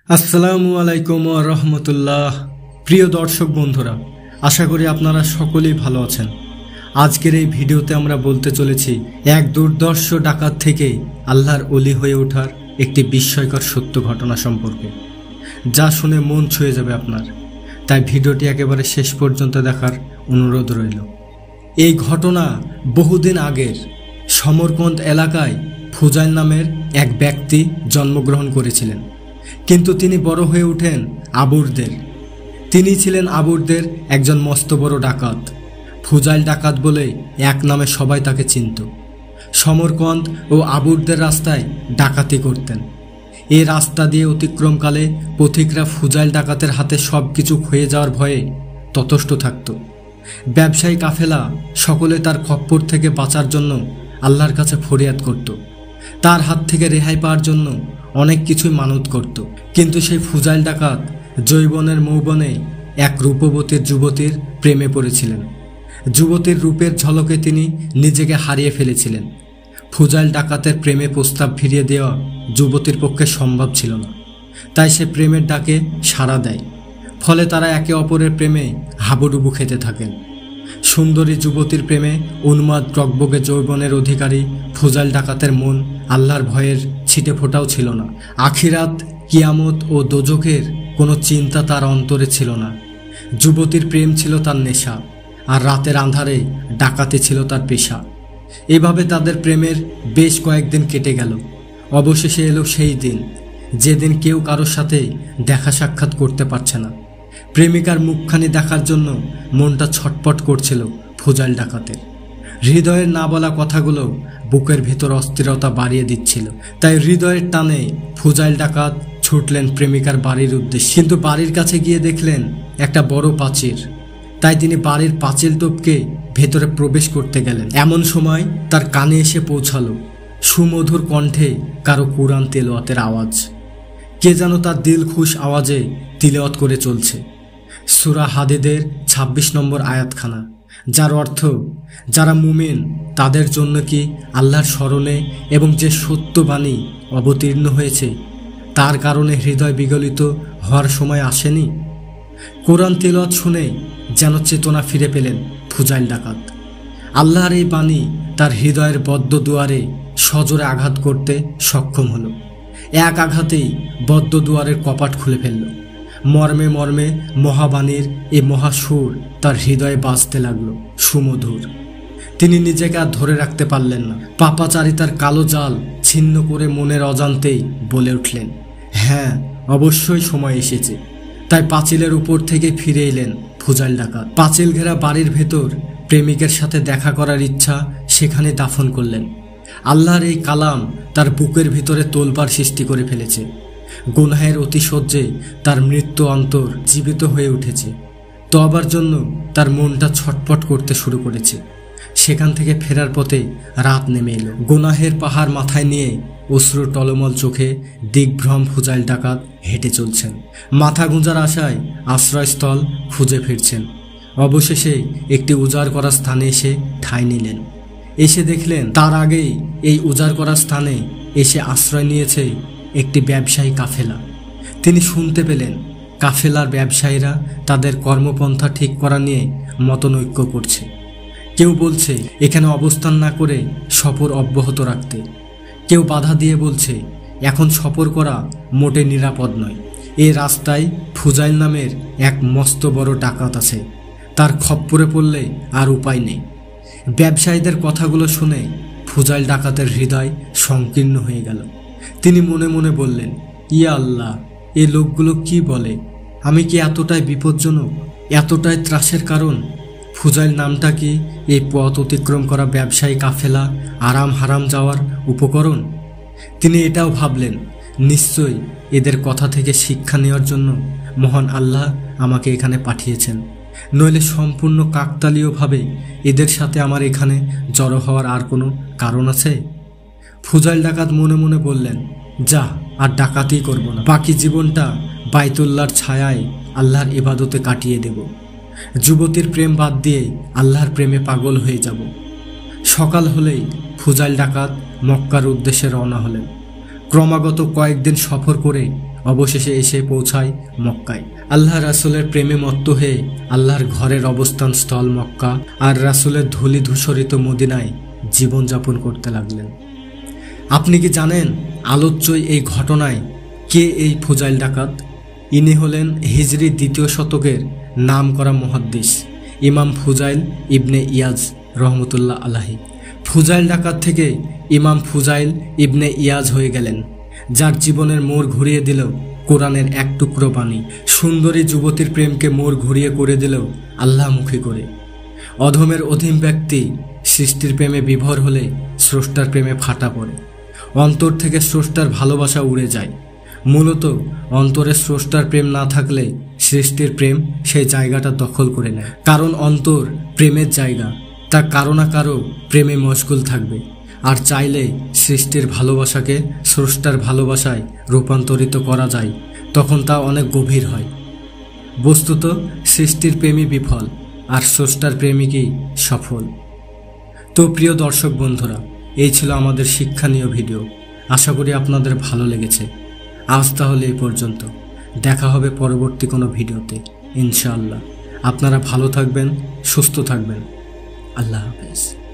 আসসালামু আলাইকুম ওয়া রাহমাতুল্লাহ। প্রিয় দর্শক বন্ধুরা, আশা করি আপনারা সকলেই ভালো আছেন। আজকের এই ভিডিওতে আমরা বলতে চলেছি এক দুর্ধর্ষ ডাকাত থেকে আল্লাহর ওলি হয়ে ওঠার একটি বিস্ময়কর সত্য ঘটনা সম্পর্কে, যা শুনে মন ছুঁয়ে যাবে আপনার। তাই ভিডিওটি একেবারে শেষ পর্যন্ত দেখার অনুরোধ রইল। এই ঘটনা বহুদিন আগের সমরকন্দ এলাকায় ফুজাইল নামের এক ব্যক্তি জন্মগ্রহণ করেছিলেন, কিন্তু তিনি বড় হয়ে ওঠেন আবুরদের। তিনি ছিলেন আবুরদের একজন মস্ত বড় ডাকাত। ফুজাইল ডাকাত বলে এক নামে সবাই তাকে চিনত। সমরকন্দ ও আবুরদের রাস্তায় ডাকাতি করতেন। এই রাস্তা দিয়ে অতিক্রমকালে পথিকরা ফুজাইল ডাকাতের হাতে সব কিছু ক্ষয়ে যাওয়ার ভয়ে ততস্থ থাকত। ব্যবসায়ী কাফেলা সকলে তার খপ্পর থেকে বাঁচার জন্য আল্লাহর কাছে ফরিয়াদ করত। তার হাত থেকে রেহাই পাওয়ার জন্য অনেক কিছুই মানত করত। কিন্তু সেই ফুজাইল ডাকাত যৌবনের মৌবনে এক রূপবতীর যুবতীর প্রেমে পড়েছিলেন। যুবতীর রূপের ঝলকে তিনি নিজেকে হারিয়ে ফেলেছিলেন। ফুজাইল ডাকাতের প্রেমে প্রস্তাব ফিরিয়ে দেওয়া যুবতীর পক্ষে সম্ভব ছিল না, তাই সে প্রেমের ডাকে সাড়া দেয়। ফলে তারা একে অপরের প্রেমে হাবুডুবু খেতে থাকেন। সুন্দরী যুবতীর প্রেমে উন্মাদ টকবগে যৌবনের অধিকারী ফুজাইল ডাকাতের মন আল্লাহর ভয়ের ছিটে ফোটাও ছিল না। আখিরাত, কিয়ামত ও দোজখের কোনো চিন্তা তার অন্তরে ছিল না। যুবতীর প্রেম ছিল তার নেশা, আর রাতের আঁধারে ডাকাতি ছিল তার পেশা। এভাবে তাদের প্রেমের বেশ কয়েকদিন কেটে গেল। অবশেষে এলো সেই দিন, যেদিন কেউ কারোর সাথে দেখা সাক্ষাৎ করতে পারছে না। প্রেমিকার মুখখানি দেখার জন্য মনটা ছটপট করছিল ফুজাইল ডাকাতের। হৃদয়ের না বলা কথাগুলো বুকের ভিতর অস্থিরতা বাড়িয়ে দিচ্ছিল। তাই হৃদয়ের টানে ফুজাইল ডাকাত ছুটলেন প্রেমিকার বাড়ির উদ্দেশ্যে। কিন্তু বাড়ির কাছে গিয়ে দেখলেন একটা বড় প্রাচীর। তাই তিনি বাড়ির পাঁচিল টপকে ভেতরে প্রবেশ করতে গেলেন। এমন সময় তার কানে এসে পৌঁছালো সুমধুর কণ্ঠে কারো কুরআন তেলাওয়াতের আওয়াজ। কে যেন তার দিল খুশ আওয়াজে তিলাওয়াত করে চলছে সূরা হাদীদের ২৬ নম্বর আয়াতখানা, যার অর্থ, যারা মুমিন তাদের জন্য কি আল্লাহর স্মরণে এবং যে সত্য বাণী অবতীর্ণ হয়েছে তার কারণে হৃদয় বিগলিত হওয়ার সময় আসেনি। কোরআন তেলাওয়াত শুনে যেন চেতনা ফিরে পেলেন ফুজাইল ডাকাত। আল্লাহর এই বাণী তার হৃদয়ের বদ্ধ দুয়ারে সজোরে আঘাত করতে সক্ষম হলো। এক আঘাতেই বদ্ধ দুয়ারের কপাট খুলে ফেলল। মর্মে মর্মে মহাবাণীর এই মহাসুর তার হৃদয়ে বাজতে লাগলো সুমধুর। তিনি নিজেকে আর ধরে রাখতে পারলেন না। পাপাচারিতার কালো জাল ছিন্ন করে মনের অজান্তেই বলে উঠলেন, হ্যাঁ, অবশ্যই সময় এসেছে। তাই পাঁচিলের উপর থেকে ফিরে এলেন ফুজাইল ডাকাত। পাঁচিল ঘেরা বাড়ির ভেতর প্রেমিকের সাথে দেখা করার ইচ্ছা সেখানে দাফন করলেন। আল্লাহর এই কালাম তার বুকের ভিতরে তোলপাড় সৃষ্টি করে ফেলেছে। গুনাহের অতিশয্যে তার মৃত্যু অন্তর জীবিত হয়ে উঠেছে। তওবার জন্য তার মনটা ছটপট করতে শুরু করেছে। সেখান থেকে ফেরার পথে রাত নেমে এলো। গুনাহের পাহাড় মাথায় নিয়ে অশ্রু টলমল চোখে দিগ্ভ্রম ফুজাইল ডাকাত হেঁটে চলছেন। মাথা গুঁজার আশায় আশ্রয়স্থল খুঁজে ফিরছেন। অবশেষে একটি উজাড় করা স্থানে এসে ঠাঁই নিলেন। এসে দেখলেন তার আগেই এই উজাড় করা স্থানে এসে আশ্রয় নিয়েছে একটি ব্যবসায়ী কাফেলা। তিনি শুনতে পেলেন কাফেলার ব্যবসায়ীরা তাদের কর্মপন্থা ঠিক করা নিয়ে মতনৈক্য করছে। কেউ বলছে এখানে অবস্থান না করে সফর অব্যাহত রাখতে। কেউ বাধা দিয়ে বলছে এখন সফর করা মোটে নিরাপদ নয়। এই রাস্তায় ফুজাইল নামের এক মস্ত বড় ডাকাত আছে, তার খপ্পরে পড়লে আর উপায় নেই। ব্যবসায়ীদের কথাগুলো শুনে ফুজাইল ডাকাতের হৃদয় সংকীর্ণ হয়ে গেল। তিনি মনে মনে বললেন, ইয়া আল্লাহ, এই লোকগুলো কি বলে? আমি কি এতটাই বিপজ্জনক, এতটাই ত্রাসের কারণ? ফুজাইল নামটা কি এই পথ অতিক্রম করা ব্যবসায়ী কাফেলা আরাম হারাম যাওয়ার উপকরণ? তিনি এটাও ভাবলেন, নিশ্চয়ই এদের কথা থেকে শিক্ষা নেওয়ার জন্য মহান আল্লাহ আমাকে এখানে পাঠিয়েছেন, নইলে সম্পূর্ণ কাকতালীয়ভাবে এদের সাথে আমার এখানে জড়ো হওয়ার আর কোনো কারণ আছে? ফুজাইল ডাকাত মনে মনে বললেন, যা, আর ডাকাতি করব না। বাকি জীবনটা বাইতুল্লাহর ছায়ায় আল্লাহর ইবাদতে কাটিয়ে দেব। যুবতীর প্রেম বাদ দিয়ে আল্লাহর প্রেমে পাগল হয়ে যাব। সকাল হলেই ফুজাইল ডাকাত মক্কার উদ্দেশ্যে রওনা হলেন। ক্রমাগত কয়েকদিন সফর করে অবশেষে এসে পৌঁছায় মক্কায়। আল্লাহ রাসূলের প্রেমে মত্ত হয়ে আল্লাহর ঘরের অবস্থান স্থল মক্কা আর রাসূলের ধূলি ধূসরিত মদিনায় জীবনযাপন করতে লাগলেন। আপনি কি জানেন আলোচ্য এই ঘটনায় কে এই ফুজাইল ডাকাত? ইনি হলেন হিজরি 2য় শতকের নামকরা মুহাদ্দিস ইমাম ফুজাইল ইবনে ইয়াজ রহমতুল্লাহ আলাহি। ফুজাইল ডাকাত থেকে ইমাম ফুজাইল ইবনে ইয়াজ হয়ে গেলেন, যার জীবনের মোড় ঘুরিয়ে দিল কোরআনের এক টুকরো বাণী। সুন্দরী যুবতীর প্রেমকে মোড় ঘুরিয়ে করে দিল আল্লাহমুখী করে। অধমের অধীন ব্যক্তি সৃষ্টির প্রেমে বিভোর হলে স্রষ্টার প্রেমে ফাটা পড়ে। অন্তর থেকে স্রষ্টার ভালোবাসা উড়ে যায়। মূলত অন্তরে স্রষ্টার প্রেম না থাকলে সৃষ্টির প্রেম সেই জায়গাটা দখল করে নেয়। কারণ অন্তর প্রেমের জায়গা, তা কারো না কারো প্রেমে মশগুল থাকবে। আর চাইলে সৃষ্টির ভালোবাসাকে স্রষ্টার ভালোবাসায় রূপান্তরিত করা যায়, তখন তা অনেক গভীর হয়। বস্তুত সৃষ্টির প্রেমই বিফল আর স্রষ্টার প্রেমিকই সফল। তো প্রিয় দর্শক বন্ধুরা, এই ছিল আমাদের শিক্ষণীয় ভিডিও। আশা করি আপনাদের ভালো লেগেছে। আজ তাহলে এই পর্যন্ত, দেখা হবে পরবর্তী কোনো ভিডিওতে ইনশাআল্লাহ। আপনারা ভালো থাকবেন, সুস্থ থাকবেন। আল্লাহ হাফেজ।